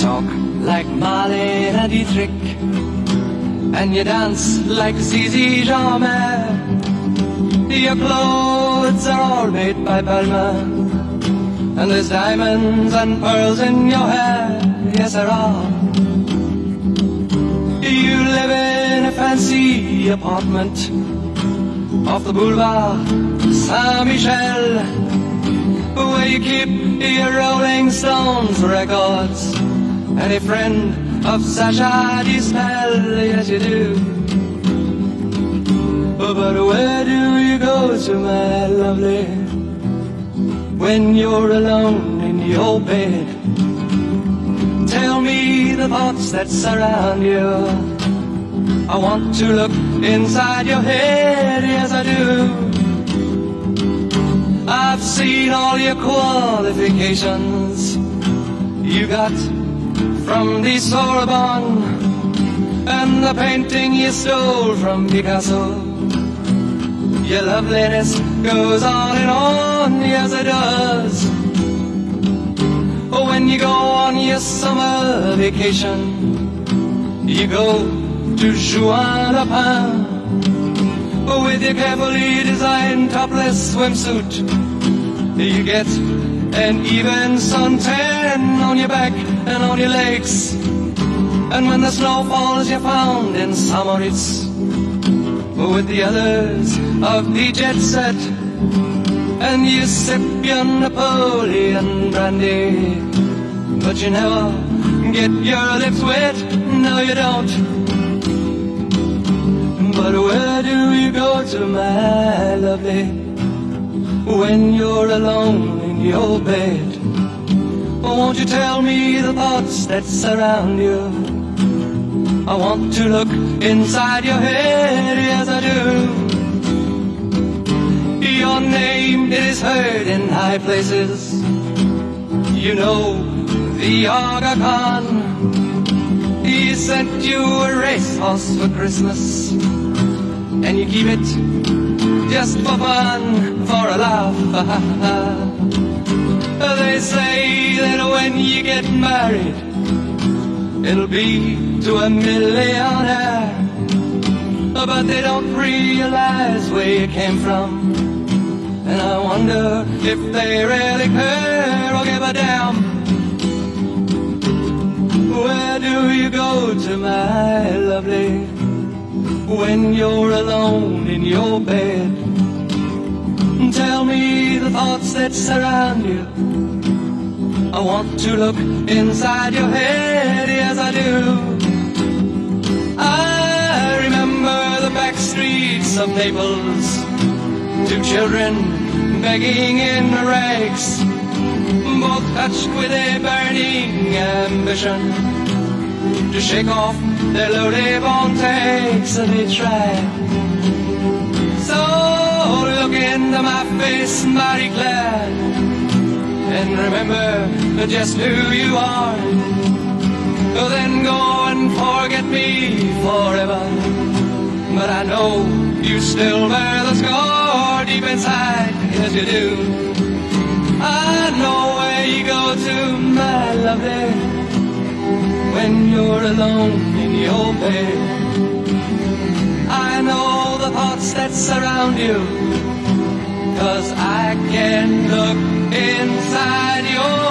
talk like Marlene and Dietrich, and you dance like Zizi Jeanmaire. Your clothes are all made by Balmain, and there's diamonds and pearls in your hair. Yes, there are. You live in a fancy apartment off the Boulevard Saint-Michel, where you keep your Rolling Stones records and a friend of Sacha Distel. Yes, you do. But where do you go to, my lovely, when you're alone in your bed? Tell me the thoughts that surround you. I want to look inside your head. Yes, I do. I've seen all your qualifications you got from the Sorbonne, and the painting you stole from Picasso. Your loveliness goes on and on, yes it does. When you go on your summer vacation, you go to Juan-les-Pins with your carefully designed topless swimsuit. You get an even suntan on your back and on your legs, and when the snow falls you're found in Samoritz with the others of the jet set, and you sip your Napoleon brandy, but you never get your lips wet. No, you don't. But where do you go to, my lovely, when you're alone in your bed? Won't you tell me the thoughts that surround you? I want to look inside your head, yes I do. Your name is heard in high places. You know the Aga Khan. He sent you a racehorse for Christmas, and you keep it just for fun, for a laugh. They say that when you get married, it'll be to a millionaire, but they don't realize where you came from, and I wonder if they really care or give a damn. Where do you go to, my lovely, when you're alone in your bed? Tell me the thoughts that surround you. I want to look inside your head, yes I do. I remember the back streets of Naples, two children begging in rags, both touched with a burning ambition to shake off their lowly bone takes, and they tried. So look into my face, Marie-Claire, and remember just who you are. Then go and forget me forever, but I know you still bear the scar deep inside, yes you do. I know where you go to, my lovely, when you're alone in your bed. I know the thoughts that surround you, 'cause I can look inside your